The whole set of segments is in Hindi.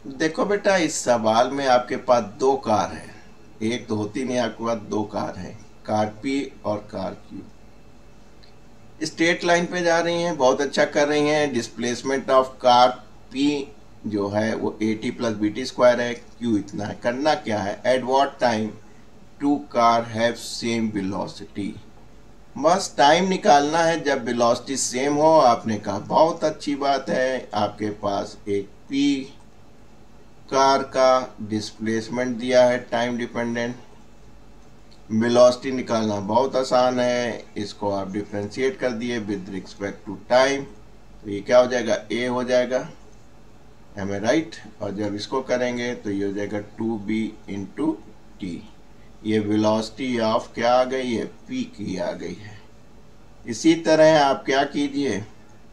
देखो बेटा, इस सवाल में आपके पास दो कार है, एक तो होती नहीं, आपके पास दो कार है, कार पी और कार क्यू। स्ट्रेट लाइन पे जा रही हैं, बहुत अच्छा कर रही हैं। डिस्प्लेसमेंट ऑफ कार पी जो है वो AT प्लस BT स्क्वायर है, क्यू इतना है। करना क्या है, at what time two car have same velocity. बस टाइम निकालना है जब वेलोसिटी सेम हो। आपने कहा बहुत अच्छी बात है, आपके पास एक पी कार का डिस्प्लेसमेंट दिया है टाइम डिपेंडेंट। वेलोसिटी निकालना बहुत आसान है, इसको आप डिफ्रेंशिएट कर दिए विद रिस्पेक्ट टू टाइम, तो ये क्या हो जाएगा, ए हो जाएगा। M A right? और जब इसको करेंगे तो ये हो जाएगा 2b इंटू टी। ये वेलोसिटी ऑफ क्या आ गई है, पी की आ गई है। इसी तरह आप क्या कीजिए,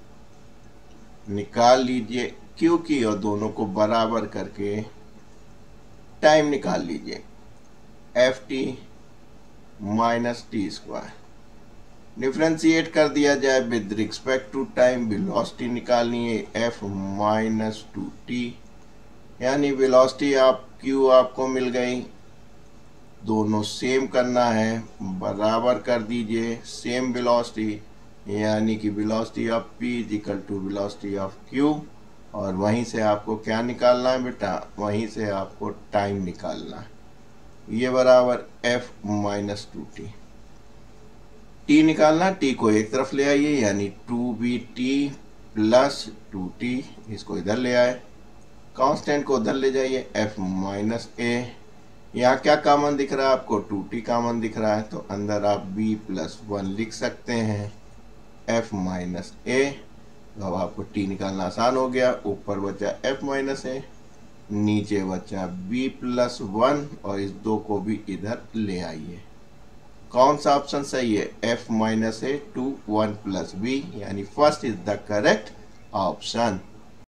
निकाल लीजिए क्यू की और दोनों को बराबर करके टाइम निकाल लीजिए, F T minus T square. Differentiate कर दिया जाए with respect to time, velocity निकालनी है एफ माइनस टू टी, यानी वेलोसिटी आप क्यू आपको मिल गई। दोनों सेम करना है, बराबर कर दीजिए सेम वेलोसिटी, यानी कि velocity of P is equal to velocity of Q. और वहीं से आपको क्या निकालना है बेटा, वहीं से आपको टाइम निकालना है। ये बराबर F minus two T, T निकालना, टी को एक तरफ ले आइए, यानी 2BT प्लस 2T, इसको इधर ले आए, कांस्टेंट को उधर ले जाइए, एफ माइनस ए। यहाँ क्या कॉमन दिख रहा है आपको, 2T कॉमन दिख रहा है, तो अंदर आप b प्लस 1 लिख सकते हैं, एफ माइनस ए। तो अब आपको t निकालना आसान हो गया, ऊपर बचा f माइनस ए, नीचे बचा b प्लस 1, और इस दो को भी इधर ले आइए। कौन सा ऑप्शन सही है, f minus A two 1 plus b, यानी first is the correct option.